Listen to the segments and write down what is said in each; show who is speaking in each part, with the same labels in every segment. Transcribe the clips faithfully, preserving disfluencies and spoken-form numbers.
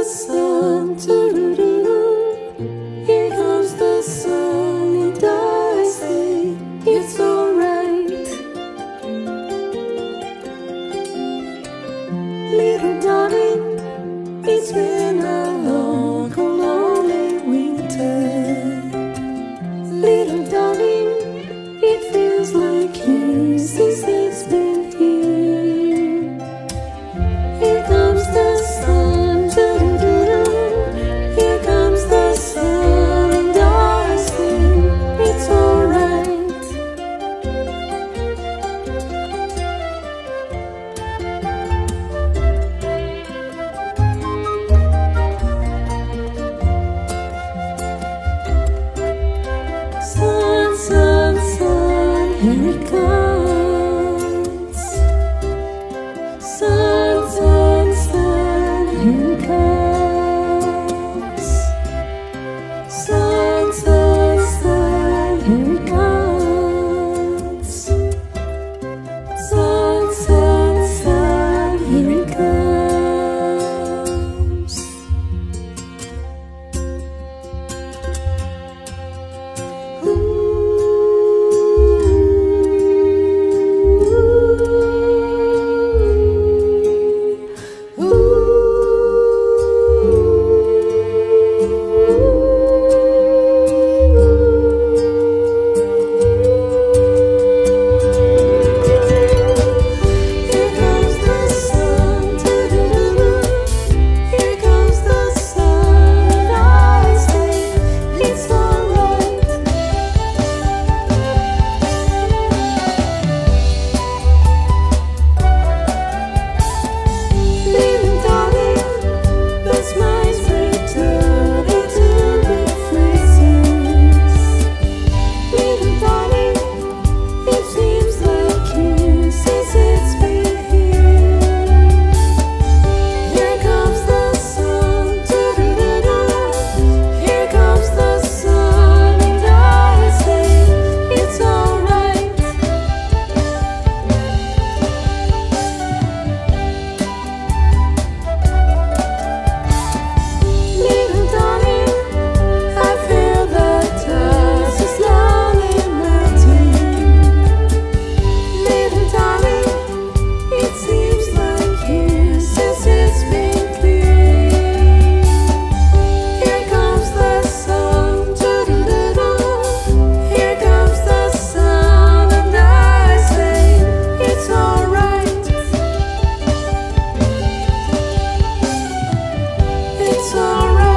Speaker 1: sun, doo-doo-doo-doo. Here comes the sun, and I say it's alright. Little darling, it's been a long, lonely winter. Little darling, it feels like years since it's been here. Here comes the sun, doo-doo-doo-doo. Here comes the sun, and I say it's alright. Sun, sun, sun, here it comes. Sun, sun, sun, here it comes. Sun, sun, sun, here it comes. Sun, sun, sun, here it comes. Here comes the sun, doo-doo-doo-doo. Here comes the sun, and I say it's alright. Little darling, the smiles return into good faces. Little darling, it seems like years since it's been here. Here comes the sun, doo-doo-doo-doo. Here comes the sun, and I say it's alright. Little darling, I feel the dust is slowly melting. Little darling, it seems like years since it's been clear. Here comes the sun, doo-doo-doo-doo. Here comes the sun, and I say it's alright. It's alright.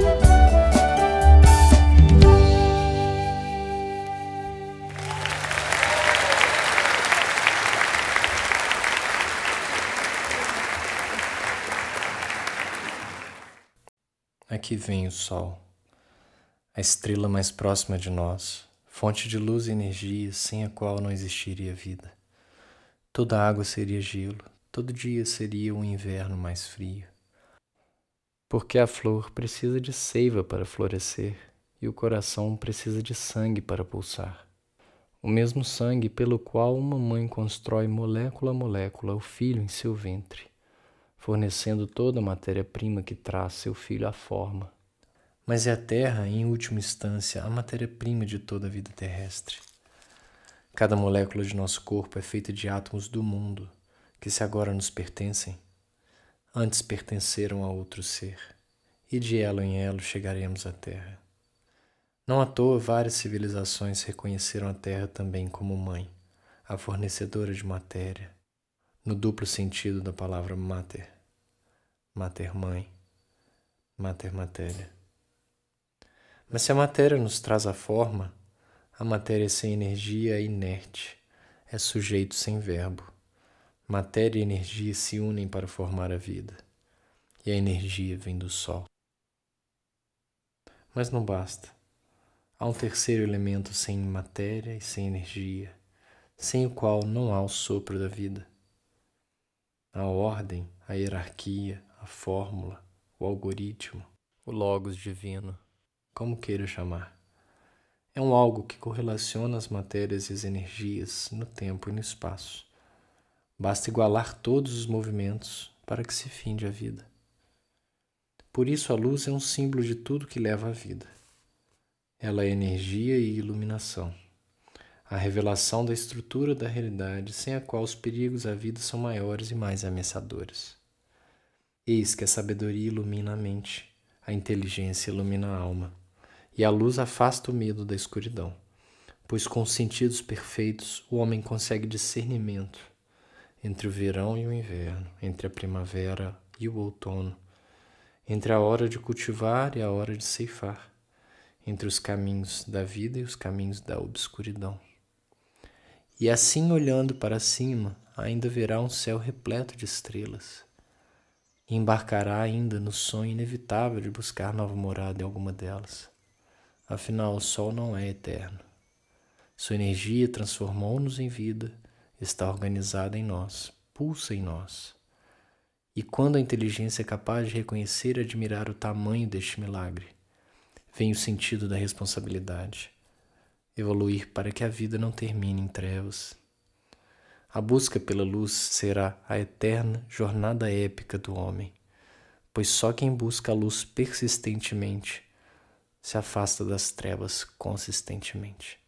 Speaker 2: Aqui vem o sol, a estrela mais próxima de nós, fonte de luz e energia sem a qual não existiria vida. Toda água seria gelo, todo dia seria um inverno mais frio. Porque a flor precisa de seiva para florescer e o coração precisa de sangue para pulsar. O mesmo sangue pelo qual uma mãe constrói molécula a molécula o filho em seu ventre, fornecendo toda a matéria-prima que traz seu filho à forma. Mas é a terra, em última instância, a matéria-prima de toda a vida terrestre. Cada molécula de nosso corpo é feita de átomos do mundo, que se agora nos pertencem, antes pertenceram a outro ser, e de elo em elo chegaremos à terra. Não à toa várias civilizações reconheceram a terra também como mãe, a fornecedora de matéria, no duplo sentido da palavra mater, mater-mãe, mater-matéria. Mas se a matéria nos traz a forma, a matéria sem energia é inerte, é sujeito sem verbo. Matéria e energia se unem para formar a vida, e a energia vem do sol. Mas não basta. Há um terceiro elemento sem matéria e sem energia, sem o qual não há o sopro da vida. A ordem, a hierarquia, a fórmula, o algoritmo, o logos divino, como queira chamar. É um algo que correlaciona as matérias e as energias no tempo e no espaço. Basta igualar todos os movimentos para que se finde a vida. Por isso a luz é um símbolo de tudo que leva à vida. Ela é energia e iluminação, a revelação da estrutura da realidade, sem a qual os perigos à vida são maiores e mais ameaçadores. Eis que a sabedoria ilumina a mente, a inteligência ilumina a alma, e a luz afasta o medo da escuridão, pois com os sentidos perfeitos o homem consegue discernimento entre o verão e o inverno, entre a primavera e o outono, entre a hora de cultivar e a hora de ceifar, entre os caminhos da vida e os caminhos da obscuridão. E assim, olhando para cima, ainda verá um céu repleto de estrelas, e embarcará ainda no sonho inevitável de buscar nova morada em alguma delas. Afinal, o sol não é eterno. Sua energia transformou-nos em vida, está organizada em nós, pulsa em nós. E quando a inteligência é capaz de reconhecer e admirar o tamanho deste milagre, vem o sentido da responsabilidade. Evoluir para que a vida não termine em trevas. A busca pela luz será a eterna jornada épica do homem, pois só quem busca a luz persistentemente se afasta das trevas consistentemente.